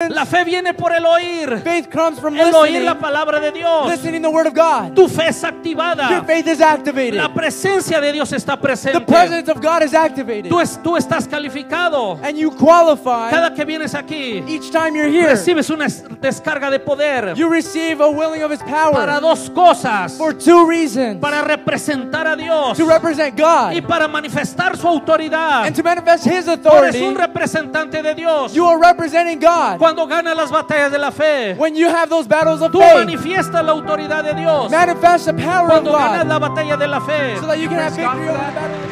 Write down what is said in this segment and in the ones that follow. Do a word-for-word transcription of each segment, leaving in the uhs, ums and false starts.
evidence. La fe viene por el oír. Faith comes from El oír la listening, palabra de Dios. listening the word of God. Tu fe es Your activada. faith is activated. La presencia de Dios está The presente. presence of God is activated. Tú, es- tú estás calificado. And you qualify. Cada que vienes aquí, Each time you're here, recibes una es- descarga de poder you receive a willing of His power para dos cosas: for two reasons. para representar a Dios To represent God y para manifestar su autoridad. and to manifest His Tú eres authority. un representante de Dios. You are representing God. Cuando ganas las batallas de la fe, When you have those battles of tú faith, manifiestas la autoridad de Dios. manifest the power of Cuando ganas God la batalla de la fe, so that you can have Praise God victory for over the that. battle of faith.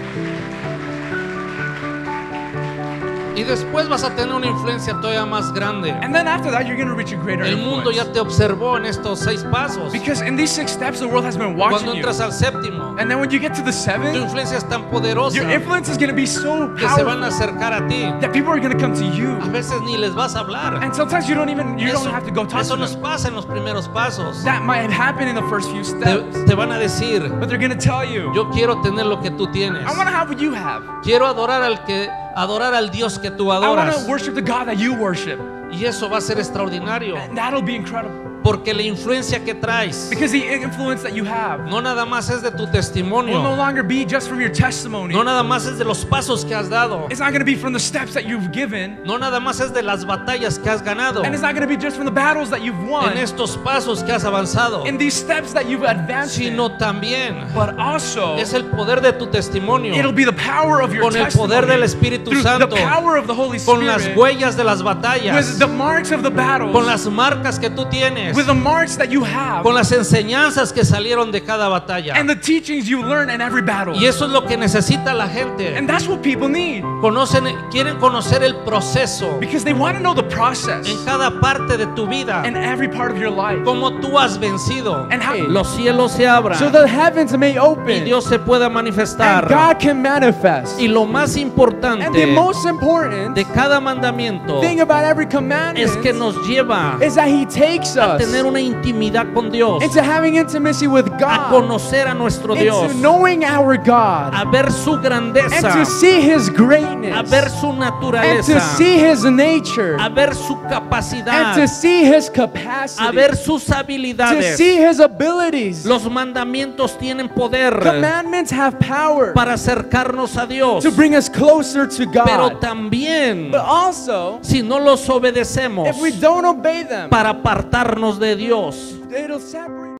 y después vas a tener una influencia todavía más grande. And then after that, you're going to reach a greater El mundo ya influence. te observó en estos seis pasos. Because in these six steps, the world has been Cuando watching you. entras al séptimo, And then when you get to the tu seventh, influencia es tan poderosa your influence is going to be so que se van a powerful acercar a ti. that people are going to come to you. A veces ni les vas a hablar. And sometimes you don't even, you Eso, don't have to go talk eso to nos them. pasa en los primeros pasos. That might happen in the first few Te, steps. te van a decir: But they're going to tell you, yo quiero tener lo que tú tienes. I want to have what you have. Quiero adorar al que adorar al Dios que tú I want adoras. to worship the God that you worship. Y eso va a ser extraordinario, And that'll be incredible. porque la influencia que traes Because the influence that you have no nada más es de tu will no testimonio, longer be just from your testimony. no nada más es de los pasos que has dado, It's not going to be from the steps that you've given. no nada más es de las batallas que has ganado, And it's not going to be just from the battles that you've won. en estos pasos que has avanzado, In these steps that you've advanced in. sino también But also, es el poder de tu testimonio, it'll be the power of your con el testimony. poder del Espíritu Through Santo, the power of the Holy con las Spirit. huellas de las With batallas, the marks of the battles. con las marcas que tú tienes, With the marks that you have. con las enseñanzas que salieron de cada batalla. And the teachings you learn in every battle. Y eso es lo que necesita la gente. And that's what people need. Conocen, quieren conocer el proceso Because they want to know the process. en cada parte de tu vida, In every part of your life. cómo tú has vencido. And how Los cielos se abran So the heavens may y open Dios se pueda and manifestar. God can manifest. Y lo más And the importante most important de cada mandamiento thing about every es commandment que nos lleva is that He takes a us tener una intimidad con Dios, into having intimacy with a God, conocer a nuestro Dios, into knowing our God, a ver su and grandeza, to see His a greatness, ver su and to naturaleza, see His nature, a ver su and capacidad, to see His a capacity, ver sus to habilidades. see His abilities. Los mandamientos tienen poder Commandments have power para acercarnos a Dios, to bring us closer to pero God. también, But also, si no los obedecemos, if we don't obey them, para apartarnos de Dios. it'll separate